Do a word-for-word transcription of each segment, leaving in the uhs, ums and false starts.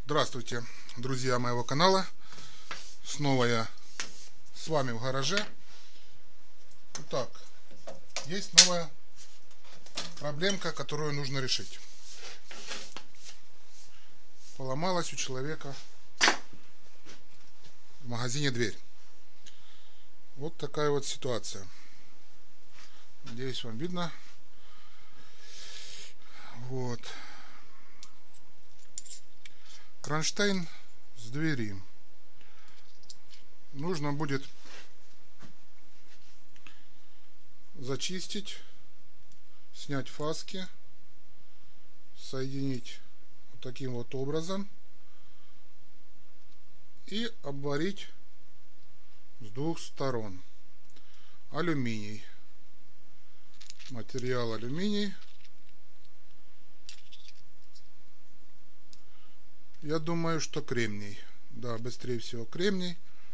Здравствуйте, друзья моего канала. Снова я с вами в гараже. Итак, есть новая проблемка, которую нужно решить. Поломалась у человека в магазине дверь. Вот такая вот ситуация. Надеюсь, вам видно. Вот. Кронштейн с двери. Нужно будет зачистить, снять фаски, соединить вот таким вот образом и обварить с двух сторон. Алюминий. Материал алюминий. Я думаю, что кремний. Да, быстрее всего кремний.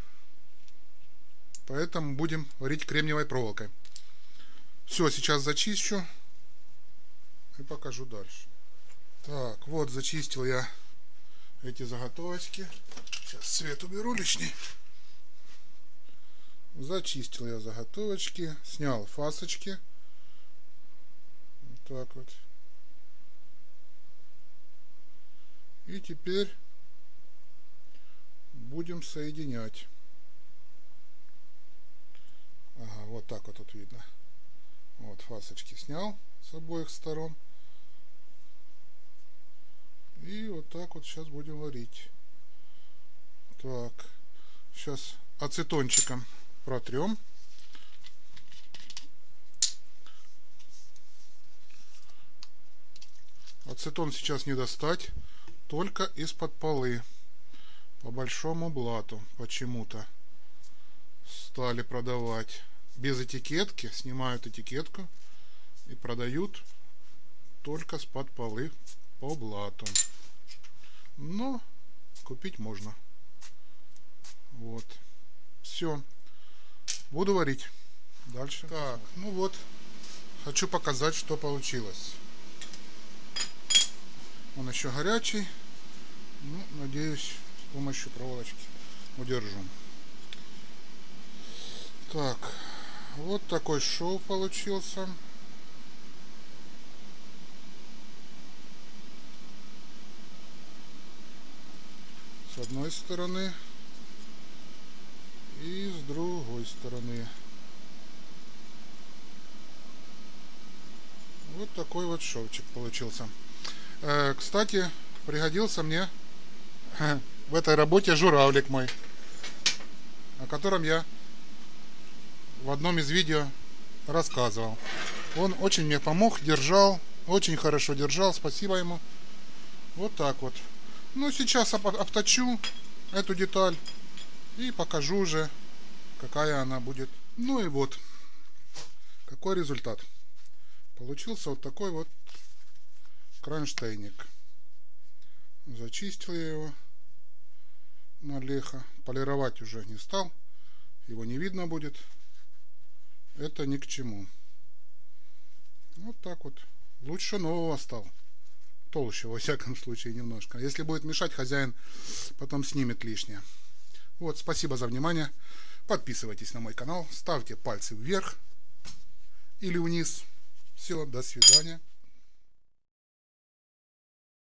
Поэтому будем варить кремниевой проволокой. Все, сейчас зачищу и покажу дальше. Так, вот зачистил я эти заготовочки. Сейчас свет уберу лишний. Зачистил я заготовочки, снял фасочки. Вот так вот. И теперь будем соединять. Ага, вот так вот тут видно. Вот фасочки снял с обоих сторон. И вот так вот сейчас будем варить. Так, сейчас ацетончиком протрем. Ацетон сейчас не достать. Только из-под полы. По большому блату почему-то стали продавать без этикетки. Снимают этикетку и продают только с-под полы по блату. Но купить можно. Вот. Все. Буду варить. Дальше. Так, ну вот. Хочу показать, что получилось. Он еще горячий. Ну, надеюсь, с помощью проволочки удержу. Так, вот такой шов получился. С одной стороны и с другой стороны. Вот такой вот шовчик получился. Кстати, пригодился мне в этой работе журавлик мой, о котором я в одном из видео рассказывал. Он очень мне помог, держал, очень хорошо держал, спасибо ему. Вот так вот. Ну, сейчас обточу эту деталь и покажу уже, какая она будет. Ну и вот, какой результат. Получился вот такой вот кронштейник. Зачистил я его на лихо. Полировать уже не стал. Его не видно будет. Это ни к чему. Вот так вот. Лучше нового стал. Толще, во всяком случае, немножко. Если будет мешать, хозяин потом снимет лишнее. Вот, спасибо за внимание. Подписывайтесь на мой канал. Ставьте пальцы вверх или вниз. Все, до свидания.